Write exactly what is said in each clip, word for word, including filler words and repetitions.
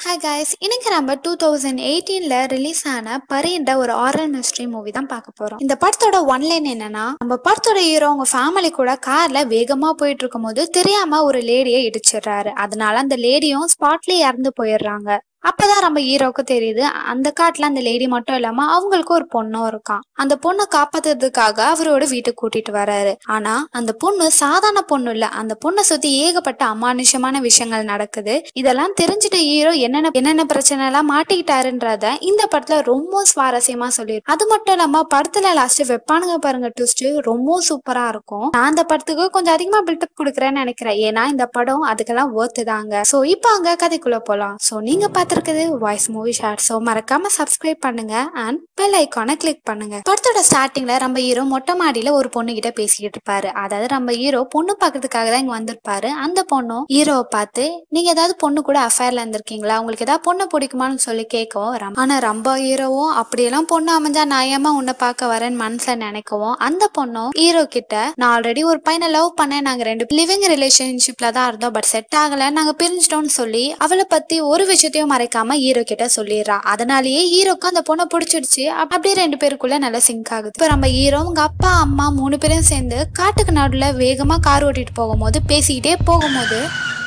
Hi guys, இன்னைக்கு நம்ம two thousand eighteen ல ரிலீஸ் ஆன பரின்ற ஒரு ஹாரர் மிஸ்ட்ரி மூவி தான் பார்க்க போறோம். இந்த படத்தோட ஒன் லைன் என்னன்னா, நம்ம படத்தோட ஹீரோ அவங்க ஃபேமிலி கூட கார்ல வேகமா போயிட்டு இருக்கும்போது தெரியாம ஒரு லேடியை இடிச்சிடுறாரு. அதனால அந்த லேடியும் ஸ்பாட்ல இறந்து போயிடுறாங்க. அப்பதான் நம்ம ஹீரோக்கு தெரியுது அந்த காட்டுல அந்த லேடி மட்டும் இல்லாம அவங்களுக்கு ஒரு பொண்ணும் இருக்கான். அந்த பொண்ணை காப்பாத்துறதுக்காக அவரோட வீட்டுக்கு கூட்டிட்டு வராரு. ஆனா அந்த பொண்ணு சாதாரண பொண்ணு இல்ல, அந்த பொண்ணை சுத்தி ஏகப்பட்ட அமானுஷமான விஷயங்கள் நடக்குது. இதெல்லாம் தெரிஞ்சுட்டு ஹீரோ என்னென்ன என்னென்ன பிரச்சனை எல்லாம் மாட்டிக்கிட்டாருன்றத இந்த படத்துல ரொம்ப சுவாரஸ்யமா சொல்லிருக்கு. அது மட்டும் இல்லாம படத்துல லாஸ்ட் வெப்பானுங்க பாருங்க ட்விஸ்ட் ரொம்ப சூப்பரா இருக்கும். நான் அந்த படத்துக்கு கொஞ்சம் அதிகமா பில்டப் கொடுக்குறேன்னு நினைக்கிறேன். ஏன்னா இந்த படம் அதுக்கெல்லாம் ஒர்த்து தாங்க. சோ இப்போ அங்க கதைக்குள்ள போலாம். சோ நீங்க பார்த்து வாய்ஸ் மூவி ஷார்ட். சோ மறக்காம சப்ஸ்கிரைப் பண்ணுங்க அண்ட் பெல் ஐகானை கிளிக் பண்ணுங்க. படத்தோட ஸ்டார்டிங்ல நம்ம ஹீரோ மொட்டை மாடியில ஒரு பொண்ணு கிட்ட பேசிக்கிட்டு இருப்பாரு. அதாவது நம்ம ஹீரோ பொண்ணு பாக்குறதுக்காக தான் இங்க வந்திருப்பாரு. அந்த பொண்ணும் ஹீரோவை பார்த்து நீங்க ஏதாவது பொண்ணு கூட அஃபேர்ல இருந்திருக்கீங்களா, உங்களுக்கு ஏதாவது பொண்ணு பிடிக்குமான்னு சொல்லி கேட்கவும், ஆனா ரொம்ப ஹீரோவும் அப்படியெல்லாம் பொண்ணு அமைஞ்சா நான் ஏமா உன்னை பார்க்க வரேன்னு மனசுல நினைக்கவும், அந்த பொண்ணும் ஹீரோ கிட்ட நான் ஆல்ரெடி ஒரு பையனை லவ் பண்ணேன், நாங்க ரெண்டு லிவிங் ரிலேஷன்ஷிப்ல தான் இருந்தோம், பட் செட் ஆகல, நாங்க பிரிஞ்சிட்டோம்னு சொல்லி அவளை பத்தி ஒரு விஷயத்தையும் மறைக்காம ஹீரோ கிட்ட சொல்லிடுறா. அதனாலேயே ஹீரோக்கு அந்த பொண்ணை பிடிச்சிடுச்சு. அப்படியே ரெண்டு பேருக்குள்ள நல்ல சிங்க் ஆகுது. இப்ப நம்ம ஹீரோ உங்க அப்பா அம்மா மூணு பேரும் சேர்ந்து காட்டுக்கு நடுவுல வேகமா கார் ஓட்டிட்டு போகும்போது பேசிக்கிட்டே போகும்போது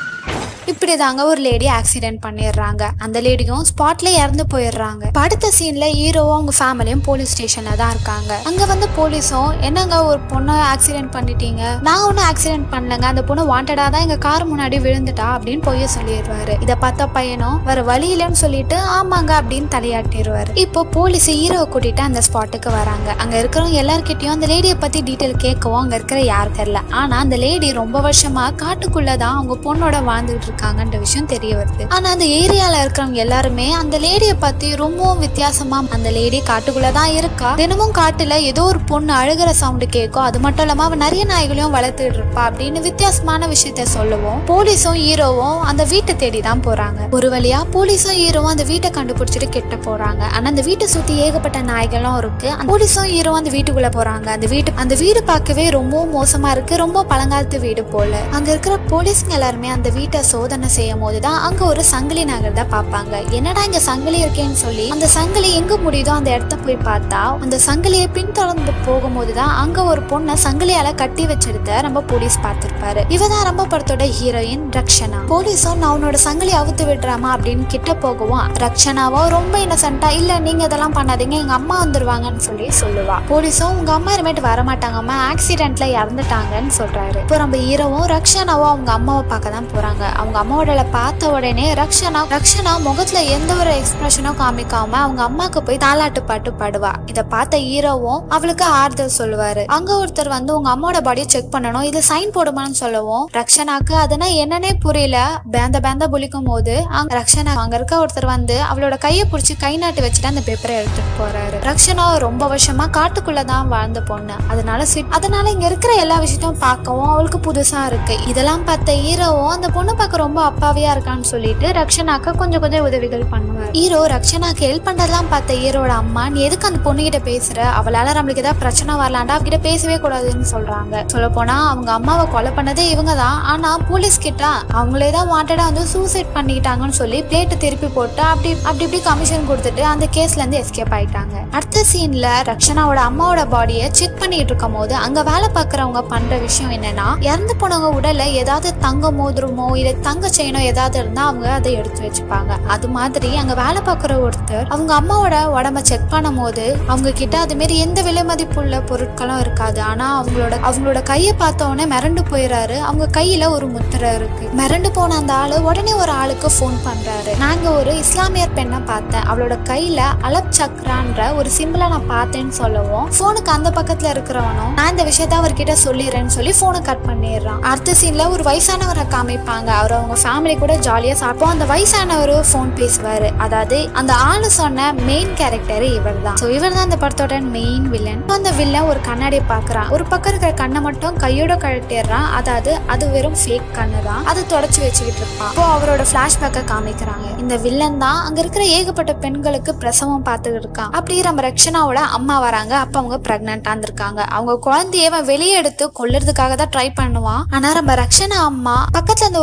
இப்படிதாங்க ஒரு லேடி ஆக்சிடென்ட் பண்ணிடுறாங்க. அந்த லேடியும் ஸ்பாட்ல இறந்து போயிடுறாங்க. அடுத்த சீன்ல ஹீரோவும் அவங்க ஃபேமிலியும் போலீஸ் ஸ்டேஷன்ல தான் இருக்காங்க. அங்க வந்து போலீஸும் என்னங்க ஒரு பொண்ணை ஆக்சிடென்ட் பண்ணிட்டீங்க, நான் ஒன்னும் ஆக்சிடென்ட் பண்ணலங்க, அந்த பொண்ணு வாண்டடா தான் எங்க கார் முன்னாடி விழுந்துட்டா அப்படின்னு பொய்ய சொல்லிடுவாரு. இதை பார்த்த பையனும் வேற வழி இல்லைன்னு சொல்லிட்டு ஆமாங்க அப்படின்னு தலையாட்டிடுவாரு. இப்போ போலீஸ் ஹீரோவை கூட்டிட்டு அந்த ஸ்பாட்டுக்கு வராங்க. அங்க இருக்கிறவங்க எல்லார்கிட்டயும் அந்த லேடியை பத்தி டீட்டெயில் கேட்கவும் அங்க இருக்கிற யாரு தெரியல. ஆனா அந்த லேடி ரொம்ப வருஷமா காட்டுக்குள்ளதான் அவங்க பொண்ணோட வாழ்ந்துட்டு இருக்காங்கன்ற விஷயம் தெரிய வருது. ஆனா அந்த ஏரியால இருக்கிறவங்க எல்லாருமே அந்த லேடிய பத்தி ரொம்பவும் வித்தியாசமா, அந்த லேடி காட்டுக்குள்ளதான் இருக்கா, தினமும் காட்டுல ஏதோ ஒரு பொண்ணு அழுகிற சவுண்டு கேட்கும், அது மட்டும் இல்லாம அவன் நிறைய நாய்களையும் வளர்த்துட்டு இருப்பா அப்படின்னு வித்தியாசமான விஷயத்த சொல்லுவோம். போலீஸும் ஹீரோவும் அந்த வீட்டை தேடி தான் போறாங்க. ஒரு வழியா போலீஸும் ஹீரோவும் அந்த வீட்டை கண்டுபிடிச்சிட்டு கிட்ட போறாங்க. ஆனா அந்த வீட்டை சுத்தி ஏகப்பட்ட நாய்களும் இருக்கு. போலீஸும் ஹீரோவும் அந்த வீட்டுக்குள்ள போறாங்க. அந்த வீட்டு அந்த வீடு பார்க்கவே ரொம்ப மோசமா இருக்கு, ரொம்ப பழங்காலத்து வீடு போல. அங்க இருக்கிற போலீஸ்ங்க எல்லாருமே அந்த வீட்டை சோதனை செய்யும் போதுதான் அங்க ஒரு சங்கிலி நகர்த பாப்பாங்க. என்னடா இங்க சங்கிலி இருக்கேன்னு சொல்லி அந்த சங்கிலி எங்க முடியுதோ அந்த இடத்த போய் பார்த்தா அந்த சங்கிலியை பின்தொடர்ந்து போகும்போதுதான் அங்க ஒரு பொண்ணை சங்கிலியால கட்டி வச்சிருந்த நம்ம போலீஸ் பார்த்திருப்பாரு. இவதான் ரொம்ப படத்தோட ஹீரோயின் ரக்ஷனா. போலீஸும் நான் உன்னோட சங்கிலி அவுத்து விடுறாமா அப்படின்னு கிட்ட போகவும் ரக்ஷனாவோ ரொம்ப இன்னசென்ட்டா இல்ல நீங்க இதெல்லாம் பண்ணாதீங்க, எங்க அம்மா வந்துருவாங்கன்னு சொல்லி சொல்லுவா. போலீஸும் உங்க அம்மா இனிமேட்டு வரமாட்டாங்கம்மா, ஆக்சிடென்ட்ல இறந்துட்டாங்கன்னு சொல்றாரு. இப்போ நம்ம ஹீரோவும் ரக்ஷனாவோ அவங்க அம்மாவை பார்க்க தான் போறாங்க. அவங்க அம்மாவோட பார்த்த உடனே ரக்ஷனா ரக்ஷனா முகத்துல எந்த ஒரு எக்ஸ்பிரஷனும் காமிக்காம அவங்க அம்மாக்கு போய் தாலாட்டு பாட்டு பாடுவா. இத பார்த்த ஹீரோவும் அவளுக்கு ஆறுதல் சொல்லுவாரு. அங்க ஒருத்தர் வந்து உங்க அம்மாவோட பாடியை செக் பண்ணணும், இது சைன் போடுமான்னு சொல்லவும் ரக்ஷனாக்கு அதனா என்னன்னே புரியல, பேந்த பேந்த புளிக்கும் போது ரக்ஷனா அங்க இருக்க ஒருத்தர் வந்து அவளோட கையை பிடிச்சி கை நாட்டு வச்சுட்டு அந்த பேப்பரை எடுத்துட்டு போறாரு. ரக்ஷனா ரொம்ப வருஷமா காட்டுக்குள்ளதான் வாழ்ந்த பொண்ணு, அதனால அதனால இங்க இருக்கிற எல்லா விஷயத்தையும் பார்க்கவும் அவளுக்கு புதுசா இருக்கு. இதெல்லாம் பார்த்த ஹீரோவும் அந்த பொண்ணு பார்க்க ரொம்ப அப்பாவியா இருக்கான்னு சொல்லிட்டு ரக்ஷனாக்கு கொஞ்சம் கொஞ்சம் உதவிகள் பண்ணுவார். ஹீரோ ரக்ஷனாக்கு ஹெல்ப் பண்றதெல்லாம் பார்த்த ஹீரோட அம்மா நீ எதுக்கு அந்த பொண்ணு கிட்ட பேசுற, அவளால நம்மளுக்கு ஏதாவது பிரச்சனை வரலாண்டா அவகிட்ட பேசவே கூடாதுன்னு சொல்றாங்க. சொல்ல போனா அவங்க அம்மாவை கொலை பண்ணதே இவங்க தான். ஆனா போலீஸ் கிட்ட அவங்களே தான் வாண்டடா வந்து சூசைட் பண்ணிக்கிட்டாங்கன்னு சொல்லி பிளேட்டை திருப்பி போட்டு அப்படி அப்படி இப்படி கமிஷன் கொடுத்துட்டு அந்த கேஸ்ல இருந்து எஸ்கேப் ஆயிட்டாங்க. அடுத்த சீன்ல ரக்ஷனாவோட அம்மாவோட பாடியை செக் பண்ணிட்டு இருக்கும் போது அங்க வேலை பார்க்கறவங்க பண்ற விஷயம் என்னன்னா, இறந்து போனவங்க உடல்ல ஏதாவது தங்க மோதிரமோ இல்ல தங்க செயினோ ஏதாவது இருந்தா அவங்க அதை எடுத்து வச்சுப்பாங்க. அது மாதிரி அங்க வேலை பார்க்குற ஒருத்தர் அவங்க அம்மாவோட உடம்ப செக் பண்ணும் போது அவங்க கிட்ட அது மாரி எந்த விலை மதிப்புள்ள பொருட்களும் இருக்காது. ஆனா அவங்களோட அவங்களோட கையை பார்த்த உடனே மிரண்டு போயிடுறாரு. அவங்க கையில ஒரு முத்திரை இருக்கு. மிரண்டு போன அந்த ஆளு உடனே ஒரு ஆளுக்கு போன் பண்றாரு. நாங்க ஒரு இஸ்லாமியர் பெண்ணை பார்த்தேன், அவளோட கையில அலப் சக்ரான்ற ஒரு சிம்பிளை நான் பார்த்தேன்னு சொல்லவும் போனுக்கு அந்த பக்கத்துல இருக்கிறவனும் நான் இந்த விஷயத்த அவர்கிட்ட சொல்லிடுறேன்னு சொல்லி போனை கட் பண்ணிடுறான். அடுத்த சீன்ல ஒரு வயசானவரை காமிப்பாங்க. அவர் அவங்க ஃபேமிலி கூட ஜாலியா சாப்பிட்டோம். அந்த வயசானவரு போன் பேசுவாரு. அதாவது அந்த ஆளு சொன்ன மெயின் கேரக்டர் இவர் தான். இவர் தான் இந்த படத்தோட மெயின் வில்லன். அந்த வில்லன் ஒரு கண்ணாடியை பாக்குறான். ஒரு பக்கம் இருக்கிற கண்ணை மட்டும் கையோட கழட்டிடுறான். அதாவது அது வெறும் ஃபேக் கண்ணு தான், அது தொடச்சு வச்சுக்கிட்டு இருப்பான். இப்போ அவரோட பிளாஷ்பேக்கை காமிக்கிறாங்க. இந்த வில்லன் தான் அங்க இருக்கிற ஏகப்பட்ட பெண்களுக்கு பிரசவம் பார்த்துக்கிட்டு இருக்கான். அப்படி நம்ம ரக்ஷனாவோட அம்மா வராங்க. அப்ப அவங்க பிரெக்னெண்டா இருந்திருக்காங்க. அவங்க குழந்தைய வெளியே எடுத்து கொல்லுறதுக்காக தான் ட்ரை பண்ணுவான். ஆனா நம்ம ரக்ஷனா அம்மா பக்கத்துல அந்த ஒரு ஊதுவத்தி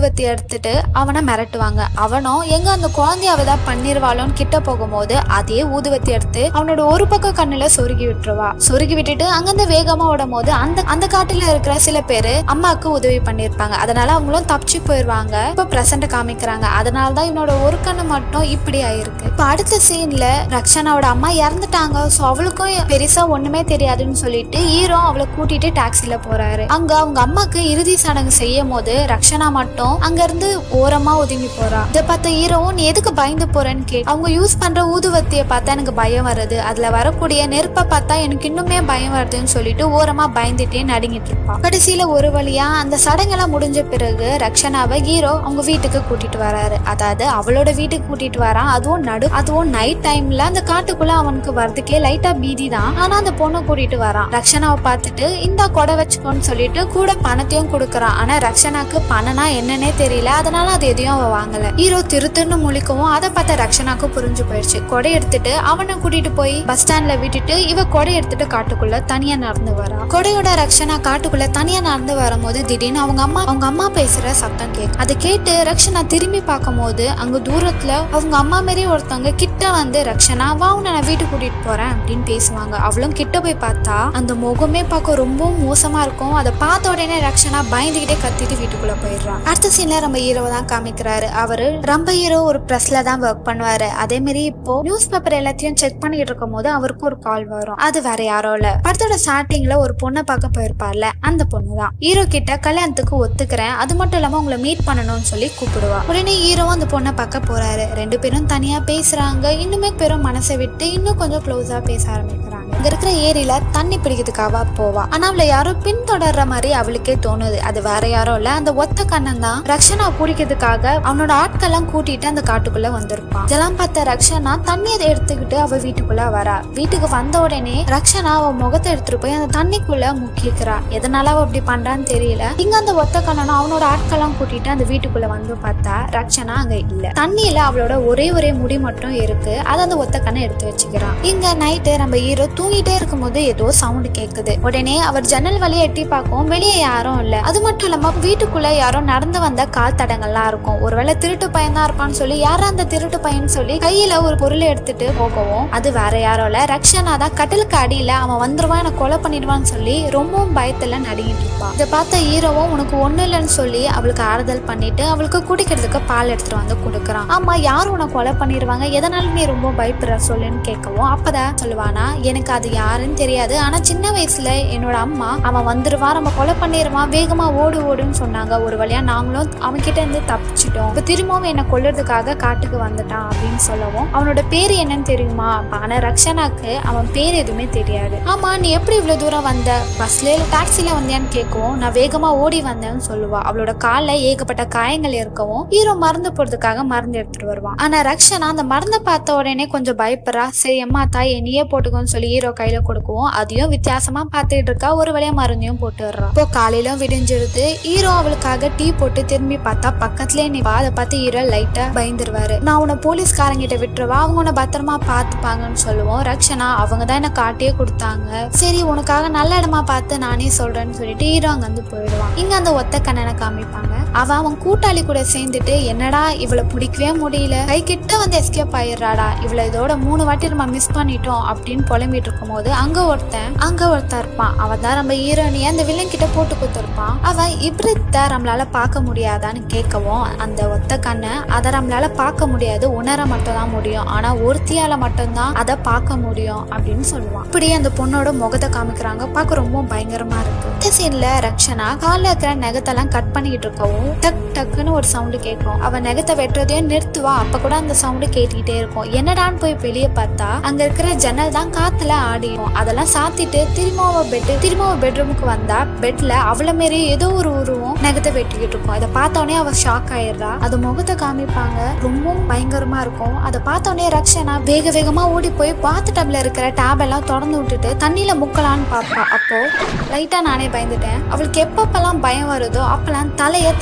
ஊதுவத்தி எடுத்துட்டு அவனை மிரட்டுவாங்க. அவனும் எங்க அந்த குழந்தைய அவதான் பண்ணிருவாளோன்னு கிட்ட போகும்போது அதே ஊதுவத்தி எடுத்து அவனோட ஒரு பக்கம் கண்ணுல சொருகி விட்டுருவா. சொருகி விட்டுட்டு அங்கிருந்து வேகமா ஓடும் போது அந்த அந்த காட்டுல இருக்கிற சில பேரு அம்மாவுக்கு உதவி பண்ணிருப்பாங்க. அதனால அவங்களும் தப்பிச்சு போயிருவாங்க. இப்ப பிரசன்ட் காமிக்கிறாங்க. அதனாலதான் இவனோட ஒரு கண்ணு மட்டும் இப்படி ஆயிருக்கு. இப்ப அடுத்த சீன்ல ரக்ஷனாவோட அம்மா இறந்துட்டாங்க. சோ அவளுக்கும் பெருசா ஒண்ணுமே தெரியாதுன்னு சொல்லிட்டு ஹீரோ அவளை கூட்டிட்டு டாக்ஸில போறாரு. அங்க அவங்க அம்மாக்கு இறுதி சடங்கு செய்யும் போது ரக்ஷனா மட்டும் அங்க இருந்து ஓரமா ஒதுங்கி போறா. இதை பார்த்த ஹீரோவும் நீ எதுக்கு பயந்து போறேன்னு கேட்டு அவங்க யூஸ் பண்ற ஊதுவத்திய பார்த்தா எனக்கு பயம் வருது, அதுல வரக்கூடிய நெருப்பை பார்த்தா எனக்கு இன்னுமே பயம் வருதுன்னு சொல்லிட்டு ஓரமா பயந்துட்டே நடுங்கிட்டு இருப்பா. கடைசியில ஒரு வழியா அந்த சடங்கெல்லாம் முடிஞ்ச பிறகு ரக்ஷனாவை ஹீரோ அவங்க வீட்டுக்கு கூட்டிட்டு வராரு. அதாவது அவளோட வீட்டுக்கு கூட்டிட்டு வரான். அதுவும் நடு அதுவும் நைட் டைம்ல அந்த காட்டுக்குள்ள அவனுக்கு வரதுக்கே லைட்டா பீதி தான். ஆனா அந்த பொண்ணை கூட்டிட்டு வரான். ரக்ஷனாவை பார்த்துட்டு இந்த கொடை வச்சுக்கோன்னு சொல்லிட்டு கூட பணத்தையும் கொடுக்கறான். ஆனா ரக்ஷனாக்கு பணனா என்னன்னே தெரியல. அதனால அது எதையும் அவ வாங்கல. ஹீரோ திருத்துன்னு முழிக்கவும் அதை பார்த்த ரக்ஷனாக்கு புரிஞ்சு போயிடுச்சு. கொடை எடுத்துட்டு அவனை கூட்டிட்டு போய் பஸ் ஸ்டாண்ட்ல விட்டுட்டு இவ கொடை எடுத்துட்டு காட்டுக்குள்ள தனியா நடந்து வரா. கொடையோட ரக்ஷனா காட்டுக்குள்ள தனியா நடந்து வரும்போது திடீர்னு அவங்க அம்மா அவங்க அம்மா பேசுற சத்தம் கேட்கும். அதை கேட்டு ரக்ஷனா திரும்பி பார்க்கும் போது அங்க தூரத்துல அவங்க அம்மா மாரி ஒருத்தவங்க கிட்ட வந்து ரக்ஷனா வா உன்னை நான் வீட்டுக்கு கூட்டிட்டு போறேன் அப்படின்னு பேசுவாங்க. அவளும் கிட்ட போய் பார்த்தா அந்த முகமே பார்க்க ரொம்ப மோசமா இருக்கும். அதை பார்த்த உடனே ரக்ஷனா பயந்துகிட்டே கத்திட்டு வீட்டுக்குள்ள போயிடுறான். அடுத்த சீன்ல நம்ம ஹீரோவை தான் காமிக்கிறாரு. அவரு ரொம்ப ஹீரோ ஒரு பிரஸ்ல தான் ஒர்க் பண்ணுவாரு. அதே மாதிரி இப்போ நியூஸ் பேப்பர் எல்லாத்தையும் செக் பண்ணிட்டு இருக்கும் போது அவருக்கு ஒரு கால் வரும். அது வேற யாரோ இல்ல, படத்தோட ஸ்டார்டிங்ல ஒரு பொண்ணை பார்க்க போயிருப்பார்ல அந்த பொண்ணு தான். ஹீரோ கிட்ட கல்யாணத்துக்கு ஒத்துக்கிறேன், அது மட்டும் இல்லாம உங்களை மீட் பண்ணணும்னு சொல்லி கூப்பிடுவா. உடனே ஹீரோவும் அந்த பொண்ணை பார்க்க போறாரு. ரெண்டு பேரும் தனியா பேசுறாங்க. இன்னுமே பேரும் மனசை விட்டு இன்னும் கொஞ்சம் க்ளோஸா பேச ஆரம்பிக்கிறாங்க. இங்க இருக்கிற ஏரியில தண்ணி பிடிக்கிறதுக்காக போவா. ஆனா அவளை யாரோ பின்தொடர்ற மாதிரி அவளுக்கே தோணுது. அது வேற யாரோ இல்ல, அந்த ஒத்த கண்ணன் தான் ரக்ஷனா பிடிக்கிறதுக்காக அவனோட ஆட்கள்லாம் கூட்டிட்டு அந்த காட்டுக்குள்ள வந்திருப்பான். இதெல்லாம் பார்த்த ரக்ஷனா தண்ணியை எடுத்துக்கிட்டு அவ வீட்டுக்குள்ள வரா. வீட்டுக்கு வந்த உடனே ரக்ஷனா அவ முகத்தை எடுத்துட்டு போய் அந்த தண்ணிக்குள்ள முக்கிக்கிறா. எதனால அவ அப்படி பண்றான்னு தெரியல. இங்க அந்த ஒத்த கண்ணனும் அவனோட ஆட்கள்லாம் கூட்டிட்டு அந்த வீட்டுக்குள்ள வந்து பார்த்தா ரக்ஷனா அங்க இல்ல. தண்ணியில அவளோட ஒரே ஒரே முடி மட்டும் இருக்கு. அதை அந்த ஒத்த கண்ணை எடுத்து வச்சுக்கிறான். இங்க நைட்டு நம்ம ஹீரோ தூங்கிட்டே இருக்கும் போது ஏதோ சவுண்ட் கேக்குது. உடனே அவர் ஜன்னல் வழியா எட்டி பார்க்கும். வெளியே யாரும் இல்ல. அது மட்டும் இல்லாம வீட்டுக்குள்ள யாரோ நடந்து வந்த கால் தடங்கள்லாம் இருக்கும். ஒருவேளை திருட்டு பையன் தான் இருப்பான்னு சொல்லி யாரும் அந்த திருட்டு பையன் சொல்லி கையில ஒரு பொருளை எடுத்துட்டு போகவும் அது வேற யாரோ இல்ல, ரக்ஷனா தான் கட்டிலுக்கு அடியில அவன் வந்துருவான் எனக்கு கொலை பண்ணிடுவான்னு சொல்லி ரொம்பவும் பயத்துல நடுங்கிட்டு இருப்பான். இதை பார்த்த ஹீரோவும் உனக்கு ஒண்ணு இல்லைன்னு சொல்லி அவளுக்கு ஆறுதல் பண்ணிட்டு அவளுக்கு குடிக்கிறதுக்கு பால் எடுத்துட்டு வந்து கொடுக்குறான். ஆமா யாரும் உனக்கு கொலை பண்ணிடுவாங்க, எதனால நீ ரொம்ப பயப்படுற சொல்லுன்னு கேட்கவும் அப்பதான் சொல்லுவானா எனக்கு அது யாருன்னு தெரியாது, ஆனா சின்ன வயசுல என்னோட அம்மா அவன் வந்துருவான் நம்ம கொலை பண்ணிடுவான் வேகமா ஓடு ஓடுன்னு சொன்னாங்க. ஒரு வழியா நாங்களும் அவன் கிட்ட இருந்து தப்பிச்சிட்டோம். இப்ப திரும்பவும் என்ன கொல்றதுக்காக காட்டுக்கு வந்துட்டான் அப்படின்னு சொல்லவும் அவனோட பேரு என்னன்னு தெரியுமா? ஆனா ரக்ஷனாக்கு அவன் பேர் எதுவுமே தெரியாது. ஆமா நீ எப்படி இவ்வளவு தூரம் வந்த, பஸ்ல டாக்ஸில வந்தியான்னு கேட்கவும் நான் வேகமா ஓடி வந்தேன்னு சொல்லுவா. அவளோட கால ஏகப்பட்ட காயங்கள் இருக்கவும் ஹீரோ மருந்து போடுறதுக்காக மருந்து எடுத்துட்டு வருவான். ஆனா ரக்ஷனா அந்த மருந்தை பார்த்த உடனே கொஞ்சம் பயப்படுறா. சரி அம்மா தாய் நீயே போட்டுக்கோன்னு சொல்லி ஹீரோ கையில கொடுக்கவும் அதையும் வித்தியாசமா பார்த்துட்டு இருக்கா. ஒரு வழியா மருந்தையும் போட்டுடுறா. இப்போ காலையில விடிஞ்சிருது. ஹீரோ அவளுக்காக டீ போட்டு திரும்பி பார்த்தா பக்கத்துலயே நிப்பா. அதை பார்த்து ஹீரோ லைட்டா பயந்துருவாரு. நான் உன்னை போலீஸ்காரங்கிட்ட விட்டுருவா, அவங்க உன்னை பத்திரமா பாத்துப்பாங்கன்னு சொல்லுவோம். ரக்ஷனா அவங்க தான் என்ன காட்டியே கொடுத்தாங்க, சரி உனக்காக நல்ல இடமா பார்த்து நானே சொல்றேன்னு சொல்லிட்டு ஹீரோ அங்க வந்து போயிடுவான். இங்க அந்த ஒத்த கண்ணனை காமிப்பாங்க. அவன் அவன் கூட்டாளி கூட சேர்ந்துட்டு என்னடா இவளை பிடிக்கவே முடியல, கை கிட்ட வந்து எஸ்கேப் ஆயிடுறாடா, இவளை இதோட மூணு வாட்டி நம்ம மிஸ் பண்ணிட்டோம் அப்படின்னு புலம்பிட்டு இருக்கும் போது அங்க ஒருத்தன் அங்க ஒருத்தன் இருப்பான். அவன் தான் நம்ம ஹீரோனிய அந்த வில்லன் கிட்ட போட்டு கொடுத்துருப்பான். அவன் இப்படித்த நம்மளால பார்க்க முடியாதான்னு கேட்கவும் அந்த ஒத்த கண்ணை அதை நம்மளால பார்க்க முடியாது, உணர மட்டும் தான் முடியும், ஆனா ஒருத்தியால மட்டும்தான் அதை பார்க்க முடியும் அப்படின்னு சொல்லுவான். இப்படியே அந்த பொண்ணோட முகத்தை காமிக்கிறாங்க. பார்க்க ரொம்ப பயங்கரமா இருக்கு. இந்த சீன்ல ரக்ஷனா கால இருக்கிற நெகத்தெல்லாம் கட் பண்ணிட்டு இருக்கவும் டக் டக்குன்னு ஒரு சவுண்டு கேட்கும். அவன் நெகத்தை வெட்டுறதையும் நிறுத்துவா. அப்ப கூட அந்த சவுண்டு கேட்டுக்கிட்டே இருக்கும். என்னடான்னு போய் வெளியே பார்த்தா அங்க இருக்கிற ஜன்னல் தான் காத்துல ஆடிடும். அதெல்லாம் சாத்திட்டு திரும்ப பெட் திரும்ப பெட்ரூமுக்கு வந்தா பெட்ல அவளை மாரி ஏதோ ஒரு உருவம் நெகத்தை வெட்டிக்கிட்டு இருக்கும். அதை பார்த்தோன்னே அவ ஷாக் ஆயிடுறா. அது முகத்தை காமிப்பாங்க. ரொம்பவும் பயங்கரமா இருக்கும். அதை பார்த்தோன்னே ரக்ஷனா வேக வேகமா ஓடி போய் பாத்து டப்ல இருக்கிற டேப் எல்லாம் திறந்து விட்டுட்டு தண்ணியில முக்கலான்னு பாப்பா. அப்போ லைட்டா நானே பயந்துட்டேன். அவளுக்கு எப்பப்பெல்லாம் பயம் வருதோ அப்பெல்லாம் தலைய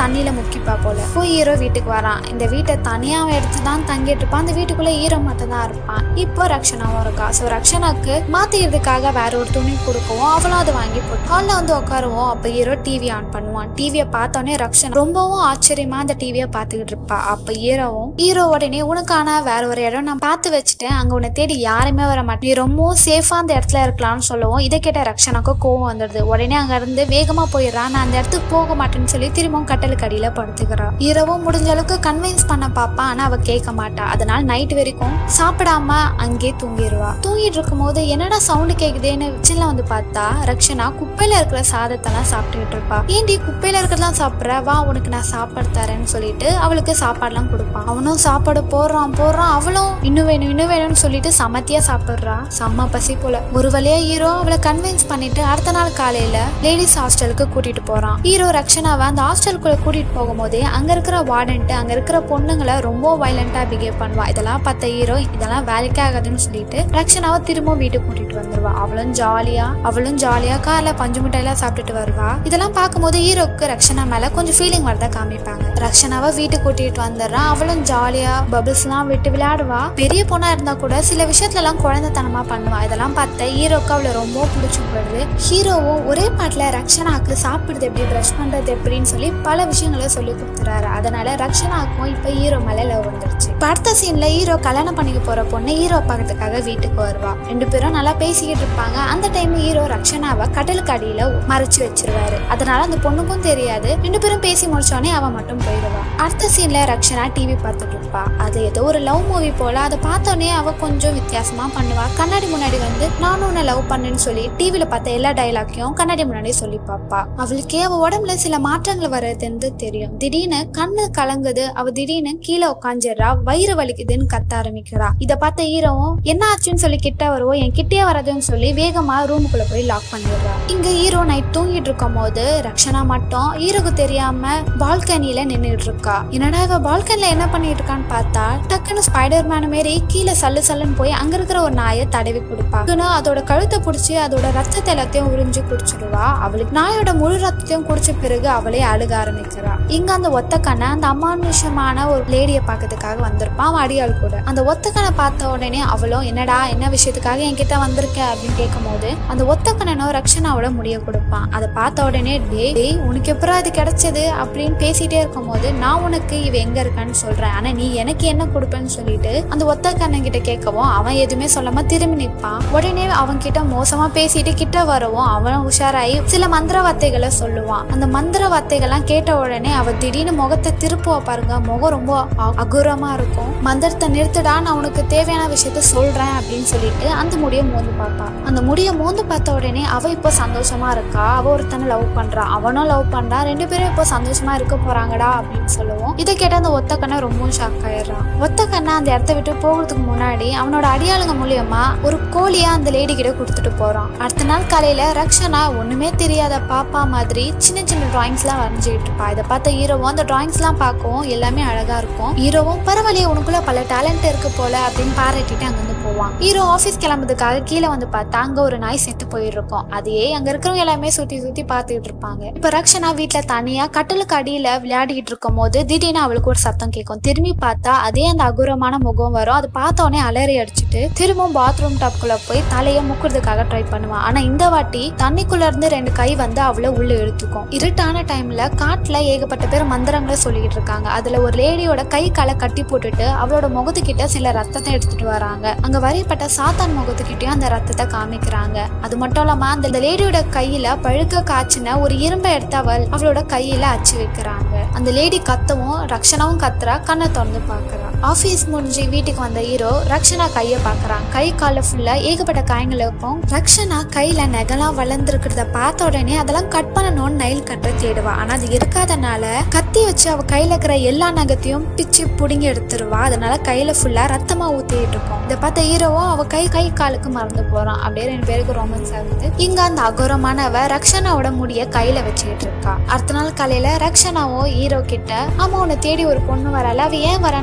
தண்ணியில முக்கிப்பா போல. போய் ஹீரோ வீட்டுக்கு வரான். இந்த வீட்டை தனியா எடுத்துதான் தங்கிட்டு இருப்பான். அந்த வீட்டுக்குள்ள ஹீரோ மட்டும் தான் இருப்பான். இப்போ ரக்ஷனாவும் இருக்கா. சோ ரக்ஷனாக்கு மாத்திக்கிறதுக்காக வேற ஒரு துணி கொடுக்கவும் அவளும் அதை வாங்கி போட்டு ஹால்ல வந்து உட்காருவோம். அப்ப ஹீரோ டிவி ஆன் பண்ணுவான். டிவியை பார்த்தோன்னே ரக்ஷனா ரொம்பவும் ஆச்சரியமா அந்த டிவியை பார்த்துக்கிட்டு இருப்பா. அப்ப ஹீரோவும் ஹீரோ உடனே உனக்கான வேற ஒரு இடம் நான் பார்த்து வச்சுட்டேன், அங்க உன்னை தேடி யாருமே வர மாட்டேன், நீ ரொம்பவும் சேஃபா அந்த இடத்துல இருக்கலாம்னு சொல்லவும் இதை கேட்ட ரக்ஷனாக்கு கோவம் வந்துடுது. உடனே அங்க இருந்து வேகமா போயிடுறான். நான் அந்த இடத்துக்கு போக மாட்டேன்னு சொல்லி திரும்பவும் கட்டலுக்கு அடியில படுத்துக்கிறான். ஹீரோவும் முடிஞ்ச அளவுக்கு கன்வின்ஸ் பண்ண பாப்பா. ஆனா அவ கேட்க மாட்டா. அதனால நைட் வரைக்கும் சாப்பிடாம அங்கே தூங்கிடுவா. தூங்கிட்டு இருக்கும் போது என்னடா சவுண்டு கேக்குதுன்னு கிச்சன்ல வந்து பார்த்தா ரக்ஷனா குப்பையில இருக்கிற சாதத்தெல்லாம் சாப்பிட்டுக்கிட்டு இருப்பா. ஏன்டி குப்பையில இருக்கிறதெல்லாம் சாப்பிட்ற, வா உனக்கு நான் சாப்பாடு தரேன்னு சொல்லிட்டு அவளுக்கு சாப்பாடுலாம் கொடுப்பான். அவனும் சாப்பாடு போடுறான் போடுறான் அவளும் இன்னும் வேணும் இன்னும் வேணும்னு சொல்லிட்டு சமத்தியா சாப்பிடுறா. செம்ம பசி போல. ஒரு வழியா ஹீரோ அவளை கன்வின்ஸ் பண்ணிட்டு அடுத்த நாள் காலையில லேடிஸ் ஹாஸ்டலுக்கு கூட்டிட்டு போறான். ஹீரோ ரக்ஷனாவை அந்த ஹாஸ்டலுக்குள்ள கூட்டிட்டு போகும்போதே அங்க இருக்கிற வார்டன்ட்டு அங்க இருக்கிற பொண்ணுங்களை ரொம்ப வயலண்டா பிஹேவ் பண்ணுவா. இதெல்லாம் பார்த்த ஹீரோ இதெல்லாம் வேலைக்கே ஆகாதுன்னு சொல்லிட்டு ரக்ஷனாவை திரும்ப வீட்டுக்கு கூட்டிட்டு வந்துருவா. அவளும் ஜாலியா அவளும் ஜாலியா கார்ல பஞ்சு மிட்டாயெல்லாம் சாப்பிட்டுட்டு வருவா. இதெல்லாம் பார்க்கும்போது ஹீரோக்கு ரக்ஷனா மேல கொஞ்சம் ஃபீலிங் வரதா காமிப்பாங்க. ரக்ஷனாவை வீட்டுக்கு கூட்டிட்டு வந்துடுறான். அவளும் ஜாலியா பபிள்ஸ் எல்லாம் விட்டு விளையாடுவா. பெரிய பொண்ணா இருந்தா கூட சில விஷயத்துல எல்லாம் குழந்தைத்தனமா பண்ணுவா. இதெல்லாம் பார்த்த ஹீரோக்கு அவளை ரொம்ப பிடிச்சு போடுது. ஹீரோவும் ஒரே பாட்டுல ரக்ஷனாக்கு சாப்பிடுறது எப்படி, பிரஷ் பண்றது எப்படின்னு சொல்லி பல விஷயங்களை சொல்லி கொடுத்துறாரு. அதனால ரக்ஷனாக்கும் இப்ப ஹீரோ மேல லவ் வந்துருச்சு. அடுத்த சீன்ல ஹீரோ கல்யாணம் பண்ணிக்க போற பொண்ணு ஹீரோ பார்க்கறதுக்காக வீட்டுக்கு வருவா. ரெண்டு பேரும் நல்லா பேசிக்கிட்டு இருப்பாங்க. அந்த டைம் ஹீரோ ரக்ஷனாவை கடலுக்கு அடியில மறைச்சு வச்சிருவாரு. அதனால அந்த பொண்ணுக்கும் தெரியாது. ரெண்டு பேரும் பேசி முடிச்சோடனே அவ மட்டும் போயிடுவா. அடுத்த சீன்ல ரக்ஷனா டிவி பார்த்துட்டு இருப்பா. அது ஏதோ ஒரு லவ் மூவி போல. அதை பார்த்தோன்னே அவ கொஞ்சம் வித்தியாசமா பண்ணுவா. கண்ணாடி முன்னாடி வந்து நானும் உன்னை லவ் பண்ணேன்னு சொல்லி டிவில பார்த்த எல்லா டைலாக்கையும் கண்ணாடி முன்னாடி சொல்லி பாப்பா. அவளுக்கே அவ உடம்புல சில மாற்றங்கள் வர்றதுன்னு தெரியும். திடீர்னு கண்ணு கலங்குது. அவ திடீர்னு கீழே உட்காந்துடுறா. வயிறு வலிக்குதுன்னு கத்த ஆரம்பிக்கிறா. இதை பார்த்த ஹீரோவும் என்ன ஆச்சுன்னு சொல்லி கிட்ட வருவோம், என் கிட்டே வரதுன்னு சொல்லி வேகமா ரூமுக்குள்ள போய் லாக் பண்ணிடுறா. இங்க ஹீரோ நைட் தூங்கிட்டு இருக்கும் போது ரக்ஷனா மட்டும் ஹீரோக்கு தெரியாம பால்கனியில நின்றுட்டு இருக்கா. என்னடா இவ பால்கனில என்ன பண்ணிட்டு இருக்கான்னு பார்த்தா டக்குன்னு ஸ்பைடர் மேன் மாரி கீழே சல்லு சல்லுன்னு போய் அங்க இருக்கிற ஒரு நாயை தடவி கொடுப்பா. அதோட கழுத்தை பிடிச்சி அதோட ரத்தத்தை எல்லாத்தையும் உறிஞ்சு குடிச்சிடுவா. அவளுக்கு நாயோட முழு ரத்தத்தையும் குடிச்ச பிறகு அவளே அழுக ஆரம்பிக்கிறா. இங்க அந்த ஒத்தக்கண்ணை அந்த அமானுஷமான ஒரு லேடியை பார்க்கறதுக்காக வந்திருப்பான் அவன் அடியாள் கூட. அந்த ஒத்தக்கண்ணை பார்த்த உடனே அவளும் என்னடா என்ன விஷயத்துக்காக என்கிட்ட வந்திருக்க அப்படின்னு கேட்கும் போது அந்த ஒத்தக்கண்ணனும் ரக்ஷனாவோட முடிய கொடுப்பான். அதை பார்த்த உடனே டே உனக்கு எப்பரா அது கிடைச்சது அப்படின்னு பேசிட்டே இருக்கும் போது நான் உனக்கு இவ எங்க இருக்கான்னு சொல்றேன், ஆனா நீ எனக்கு என்ன கொடுப்பேன்னு சொல்லிட்டு அந்த ஒத்தக்கண்ணன் கிட்ட கேட்கவும் அவன் எதுவுமே சொல்லாம திரும்பி நிற்பான். உடனே அவன் கிட்ட மோசமா பேசிட்டு கிட்ட வரவும் அவன் உஷாராயி சில மந்திர வார்த்தைகளை சொல்லுவான். அந்த மந்திர வார்த்தைகள்லாம் கேட்ட உடனே அவ திடீர்னு முகத்தை திருப்புவா. பாருங்க முகம் ரொம்ப அகுரமா இருக்கும். மந்திரத்தை நிறுத்துடா, நான் உனக்கு தேவையான விஷயத்த சொல்றேன் அப்படின்னு சொல்லிட்டு அந்த முடிய மோந்து பார்ப்பா. அந்த முடிய மோந்து பார்த்த உடனே அவ இப்போ சந்தோஷமா இருக்கா. அவ ஒருத்தனை லவ் பண்றா, அவனும் லவ் பண்றா. ரெண்டு பேரும் இப்போ சந்தோஷமா இருக்க போறாங்கடா அப்படின்னு சொல்லுவோம். இதை கேட்ட அந்த ஒத்தக்கண்ணை ரொம்ப ஷாக் ஆயிடுறான். ஒத்தக்கண்ணை அந்த இடத்த விட்டு போகிறதுக்கு முன்னாடி அவனோட அடியாளுங்க மூலியமா ஒரு கோழியா அந்த லேடி கிட்ட கொடுத்துட்டு போறான். அடுத்த நாள் காலையில ரக்ஷனா ஒண்ணுமே தெரியாத பாப்பா மாதிரி சின்ன சின்ன டிராயிங்ஸ் எல்லாம் வரைஞ்சிட்டு இருப்பா. இதை பார்த்த ஹீரோவும் அந்த டிராயிங்ஸ் எல்லாம் பார்க்கவும் எல்லாமே அழகா இருக்கும். ஹீரோவும் பரவாயில்லையே உனக்குள்ள பல டேலண்ட் இருக்கு போல அப்படின்னு பாராட்டிட்டு அங்கிருந்து போவான். ஹீரோ ஆபீஸ் கிளம்புறதுக்காக கீழே வந்து பார்த்தா அங்க ஒரு நாய் செத்து போயிருக்கும். அதையே அங்க இருக்கிறவங்க எல்லாமே சுத்தி சுத்தி பார்த்துட்டு இருப்பாங்க. இப்ப ரக்ஷனா வீட்டுல தனியா கட்டலுக்கு அடியில விளையாடிட்டு இருக்கும் போது திடீர்னு அவளுக்கு ஒரு சத்தம் கேட்கும். திரும்பி பார்த்தா அதே அந்த அகுரமான முகம் வரும். அது பார்த்த உடனே அலறி அடிச்சுட்டு திரும்பவும் பாத்ரூம் டாப்குள்ள போய் தலையை முக்குறதுக்காக ட்ரை பண்ணுவான். ஆனா இந்த வாட்டி தண்ணிக்குள்ள இருந்து ரெண்டு கை வந்து அவளை உள்ள இழுத்துக்கும். இருட்டான டைம்ல காட்டுல ஏகப்பட்ட பேர் மந்திரங்களை சொல்லிட்டு இருக்காங்க. அதுல ஒரு லேடியோட கை காலை கட்டி போட்டுட்டு அவளோட முகத்துக்கிட்ட சில ரத்தத்தை எடுத்துட்டு வராங்க. அங்க வரையப்பட்ட சாத்தான் முகத்துக்கிட்டயும் அந்த ரத்தத்தை காமிக்கிறாங்க. அது மட்டும் இல்லாம அந்த லேடியோட கையில பழுக்க காய்ச்சின ஒரு இரும்பை எடுத்து அவள் அவளோட கையில அச்சு வைக்கிறாங்க. அந்த லேடி கத்தவும் ரக்ஷனாவும் கத்துறா. கண்ணை திறந்து பாக்குறா. ஆபீஸ் முடிஞ்சு வீட்டுக்கு வந்த ஹீரோ ரக்ஷனா கைய பாக்குறான். கை கால ஃபுல்லா ஏகப்பட்ட காயங்கள் இருக்கும். ரக்ஷனா கையில நெகலாம் வளர்ந்துருக்கிறத பார்த்த உடனே அதெல்லாம் கட் பண்ணணும்னு நைல் கட்ட தேடுவா. ஆனா அது இருக்காதனால கத்தி வச்சு அவ கையில இருக்கிற எல்லா நகத்தையும் பிச்சு புடுங்கி எடுத்துருவா. அதனால கையில ஃபுல்லா ரத்தமா ஊத்திட்டு இருக்கும். இதை பார்த்த ஹீரோவும் அவ கை கை காலுக்கு மறந்து போறான். அப்படியே ரெண்டு பேருக்கு ரொமான்ஸ் ஆகுது. இங்க அந்த அகோரமானவ ரக்ஷனாவோட முடிய கையில வச்சுட்டு இருக்கா. அடுத்த நாள் காலையில ரக்ஷனாவோ ஹீரோ கிட்ட அம்மா உன்னை தேடி ஒரு பொண்ணு வரல, அவ ஏன் வரான்னு சொல்லி